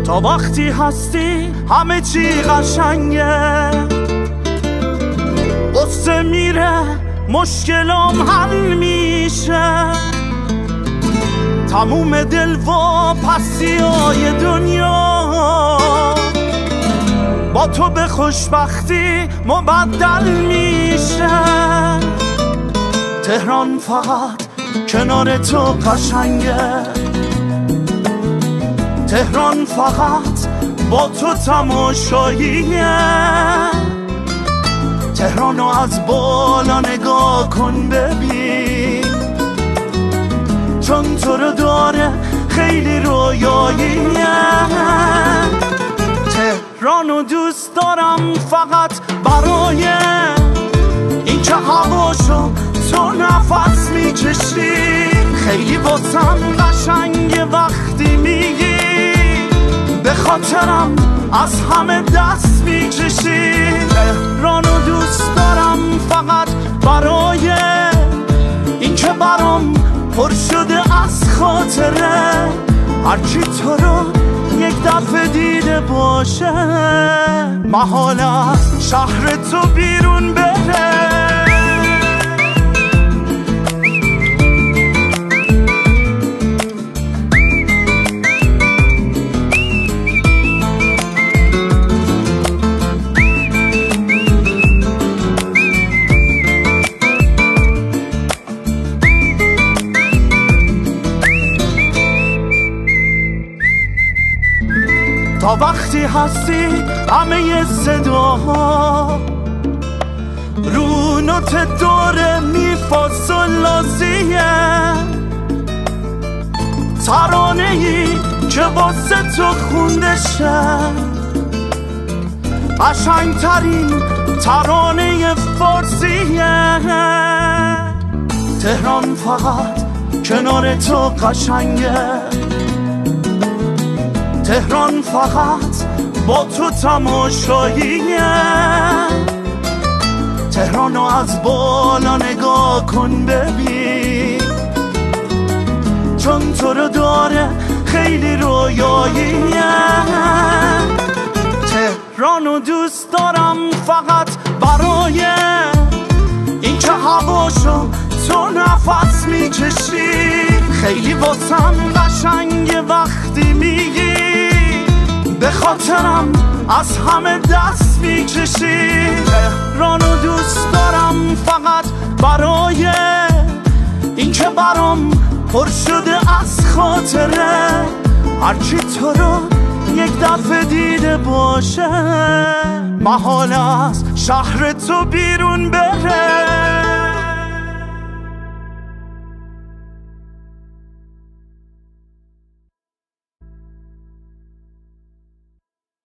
تا وقتی هستی همه چی قشنگه، قصه میره مشکلام حل میشه، تموم دل و پسیای دنیا با تو به خوشبختی مبدل میشه. تهران فقط کنار تو قشنگه، تهران فقط با تو تماشاییه، تهرانو از بالا نگاه کن ببین، چون تو رو داره خیلی رویاییه. تهرانو دوست دارم فقط برای اینکه هواشو تو نفس میکشی، خیلی واسم قشنگه وقتی میگی به خاطرم از همه دست میکشی. تهرانو دوست دارم فقط برای اینکه برام پر شده از خاطره، هرچی تو رو یک دفعه دیده باشه محال از شهر تو بیرون بره. تا وقتی هستی همه صداها رو نوت دور می فا صل لا سی، ترانه‌ای که واسه تو خونده شه، قشنگترین ترانه فارسیه. تهران فقط کنار تو قشنگه، تهران فقط با تو تماشاییه، تهرانو از بالا نگاه کن ببین، چون تو رو داره خیلی رویاییه. تهرانو دوست دارم فقط برای اینکه هواشو تو نفس میکشی، خیلی واسم قشنگه وقتی میگی به خاطرم از همه دست میکشی. تهرانو دوست دارم فقط برای اینکه برام پر شده از خاطره، هرچی تو رو یک دفعه دیده باشه محال از شهر تو بیرون بره.